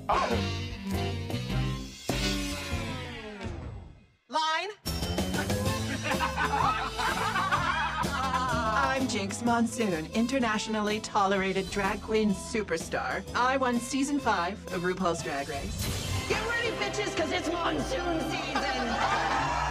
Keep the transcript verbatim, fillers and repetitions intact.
Line. I'm Jinx Monsoon, internationally tolerated drag queen superstar. I won season five of RuPaul's Drag Race. Get ready, bitches, because it's monsoon season!